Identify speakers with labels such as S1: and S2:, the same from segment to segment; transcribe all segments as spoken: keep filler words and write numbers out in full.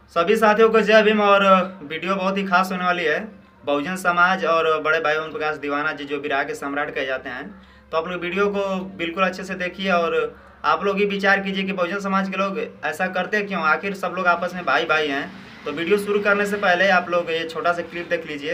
S1: सभी साथियों को जय भीम। और वीडियो बहुत ही खास होने वाली है। बहुजन समाज और बड़े भाई ओम प्रकाश दीवाना जी जो बिराह के सम्राट कहे जाते हैं, तो आप लोग वीडियो को बिल्कुल अच्छे से देखिए और आप लोग ही विचार कीजिए कि बहुजन समाज के लोग ऐसा करते क्यों। आखिर सब लोग आपस में भाई भाई हैं। तो वीडियो शुरू करने से पहले आप लोग ये छोटा सा क्लिप देख लीजिए।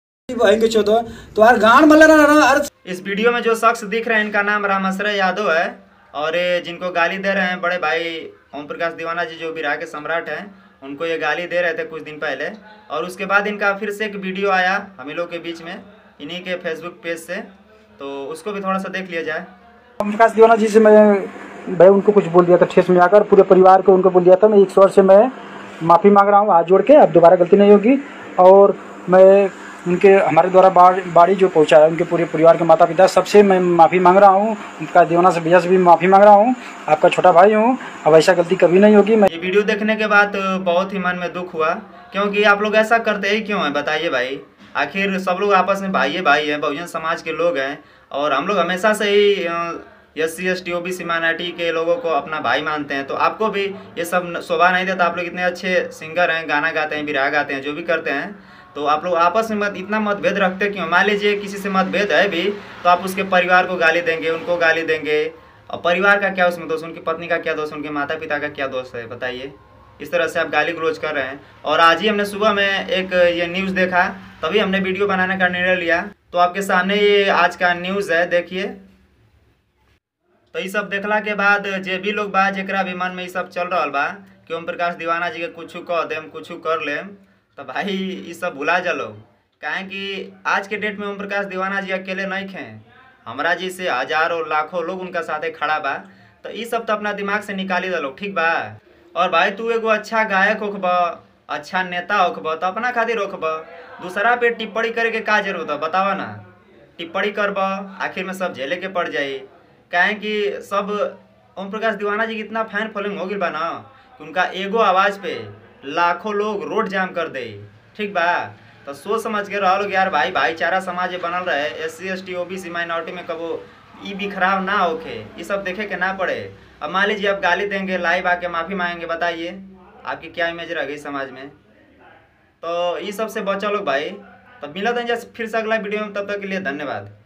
S1: इस वीडियो में जो शख्स दिख रहे हैं इनका नाम रामाश्रय यादव है और ये जिनको गाली दे रहे हैं बड़े भाई ओम प्रकाश दीवाना जी जो बिराह के सम्राट हैं, उनको ये गाली दे रहे थे कुछ दिन पहले। और उसके बाद इनका फिर से एक वीडियो आया हम लोग के बीच में इन्हीं के फेसबुक पेज से, तो उसको भी थोड़ा सा देख लिया जाए।
S2: ओम प्रकाश दीवाना जी से मैं भाई उनको कुछ बोल दिया था, ठेस में आकर पूरे परिवार को उनको बोल दिया था। मैं एक स्वर से मैं माफ़ी मांग रहा हूँ हाथ जोड़ के, अब दोबारा गलती नहीं होगी। और मैं उनके हमारे द्वारा बाड़ी जो पहुँचा है उनके पूरे परिवार के माता पिता सबसे मैं माफ़ी मांग रहा हूँ। उनका दीवाना से भैया से भी माफ़ी मांग रहा हूँ, आपका छोटा भाई हूँ, अब ऐसा गलती कभी नहीं होगी। मैं
S1: ये वीडियो देखने के बाद बहुत ही मन में दुख हुआ, क्योंकि आप लोग ऐसा करते ही क्यों हैं बताइए भाई। आखिर सब लोग आपस में भाई भाई हैं, बहुजन समाज के लोग हैं और हम लोग हमेशा से ही S C S T O B C minority के लोगों को अपना भाई मानते हैं। तो आपको भी ये सब शोभा नहीं देता। आप लोग इतने अच्छे सिंगर हैं, गाना गाते हैं, बिरहा गाते हैं, जो भी करते हैं, तो आप लोग आपस में मत इतना मतभेद रखते क्यों। मान लीजिए किसी से मतभेद है भी तो आप उसके परिवार को गाली देंगे, उनको गाली देंगे। और परिवार का क्या उसमें दोष, उनकी पत्नी का क्या दोष, उनके माता पिता का क्या दोष है बताइए। इस तरह से आप गाली गलौज कर रहे हैं। और आज ही हमने सुबह में एक ये न्यूज़ देखा, तभी हमने वीडियो बनाने का निर्णय लिया। तो आपके सामने ये आज का न्यूज़ है, देखिए। तो ये सब देखला के बाद जे भी लोग बा जरा भी मन में ये सब चल रहा बा कि ओम प्रकाश दीवाना जी के कुछ कह देम कुछ कर लेम, तो भाई ये सब भुला जलो। काहे कि आज के डेट में ओम प्रकाश दीवाना जी अकेले नहीं खे, हमारा जी से हजारों लाखों लोग उनका साथे खड़ा बा। तो ये सब तो अपना दिमाग से निकाली दलो, ठीक बा। और भाई तू एगो अच्छा गायक होखब, अच्छा नेता होखब, तो अपना खातिर होखब। दूसरा पे टिप्पणी करे के का जरूरत है बतावा ना। टिप्पणी करब आखिर में सब झेले के पड़ जाई। काहे कि सब ओम प्रकाश दीवाना जी की इतना फैन फॉलोइंग हो गई बा ना कि उनका एगो आवाज़ पे लाखों लोग रोड जाम कर दे, ठीक बा। तो सोच समझ के रहो लोग यार, भाई भाईचारा समाज बनल रहे, S C S T O B C minority में कबो ई भी खराब ना होके, ये सब देखे के ना पड़े। अब मान लीजिए आप गाली देंगे, लाइव आके माफ़ी मांगेंगे, बताइए आपकी क्या इमेज रह गई समाज में। तो ये सब से बचा लोग भाई। तब मिला था फिर से अगला वीडियो में, तब तक के लिए धन्यवाद।